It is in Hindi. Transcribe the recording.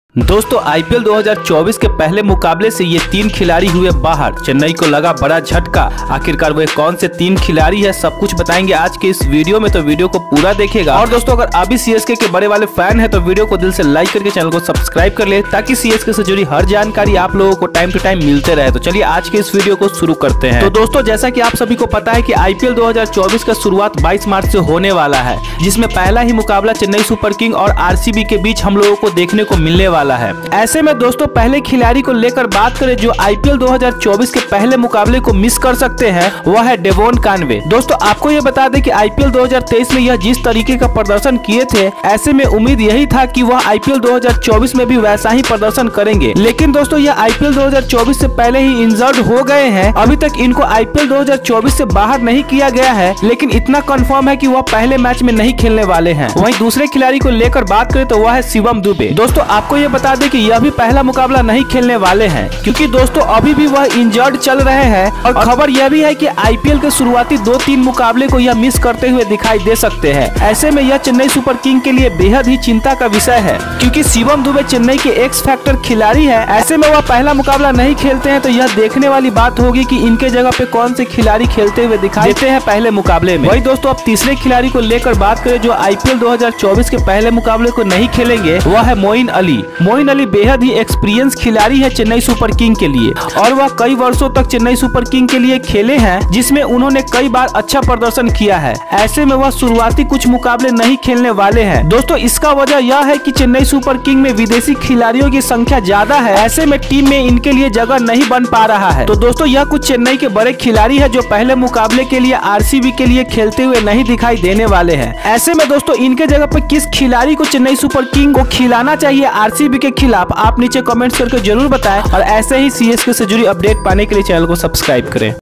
दोस्तों आईपीएल 2024 के पहले मुकाबले से ये तीन खिलाड़ी हुए बाहर। चेन्नई को लगा बड़ा झटका। आखिरकार वे कौन से तीन खिलाड़ी है, सब कुछ बताएंगे आज के इस वीडियो में, तो वीडियो को पूरा देखिएगा। और दोस्तों अगर अभी सीएसके के बड़े वाले फैन है तो वीडियो को दिल से लाइक करके चैनल को सब्सक्राइब कर ले, ताकि सीएसके से जुड़ी हर जानकारी आप लोगों को टाइम टू टाइम मिलते रहे। तो चलिए आज के इस वीडियो को शुरू करते हैं। तो दोस्तों जैसा की आप सभी को पता है की आईपीएल 2024 का शुरुआत 22 मार्च से होने वाला है, जिसमें पहला ही मुकाबला चेन्नई सुपर किंग और आरसीबी के बीच हम लोगों को देखने को मिलने वाला है। ऐसे में दोस्तों पहले खिलाड़ी को लेकर बात करें जो आईपीएल 2024 के पहले मुकाबले को मिस कर सकते हैं, वह है डेवॉन कानवे। दोस्तों आपको ये बता दें कि आईपीएल 2023 में यह जिस तरीके का प्रदर्शन किए थे, ऐसे में उम्मीद यही था कि वह आईपीएल 2024 में भी वैसा ही प्रदर्शन करेंगे। लेकिन दोस्तों यह आईपीएल 2024 से पहले ही इंजर्ड हो गए हैं। अभी तक इनको आईपीएल 2024 से बाहर नहीं किया गया है, लेकिन इतना कंफर्म है कि वह पहले मैच में नहीं खेलने वाले हैं। वहीं दूसरे खिलाड़ी को लेकर बात करें तो वह है शिवम दुबे। दोस्तों आपको ये बता दें कि यह भी पहला मुकाबला नहीं खेलने वाले हैं, क्योंकि दोस्तों अभी भी वह इंजर्ड चल रहे हैं। और खबर यह भी है कि आईपीएल के शुरुआती 2-3 मुकाबले को यह मिस करते हुए दिखाई दे सकते हैं। ऐसे में यह चेन्नई सुपर किंग के लिए बेहद ही चिंता का विषय है, क्योंकि शिवम दुबे चेन्नई के एक्स फैक्टर खिलाड़ी है। ऐसे में वह पहला मुकाबला नहीं खेलते हैं तो यह देखने वाली बात होगी कि इनके जगह पे कौन से खिलाड़ी खेलते हुए दिखाई देते हैं पहले मुकाबले में। वही दोस्तों अब तीसरे खिलाड़ी को लेकर बात करें जो आईपीएल 2024 के पहले मुकाबले को नहीं खेलेंगे, वह है मोइन अली। मोइन अली बेहद ही एक्सपीरियंस खिलाड़ी है चेन्नई सुपर किंग के लिए, और वह कई वर्षों तक चेन्नई सुपर किंग के लिए खेले हैं, जिसमें उन्होंने कई बार अच्छा प्रदर्शन किया है। ऐसे में वह शुरुआती कुछ मुकाबले नहीं खेलने वाले हैं। दोस्तों इसका वजह यह है कि चेन्नई सुपर किंग में विदेशी खिलाड़ियों की संख्या ज्यादा है। ऐसे में टीम में इनके लिए जगह नहीं बन पा रहा है। तो दोस्तों यह कुछ चेन्नई के बड़े खिलाड़ी है जो पहले मुकाबले के लिए आरसीबी के लिए खेलते हुए नहीं दिखाई देने वाले हैं। ऐसे में दोस्तों इनके जगह पे किस खिलाड़ी को चेन्नई सुपर किंग को खिलाना चाहिए आरसीबी के खिलाफ, आप नीचे कमेंट्स करके जरूर बताएं। और ऐसे ही सीएसके से जुड़ी अपडेट पाने के लिए चैनल को सब्सक्राइब करें।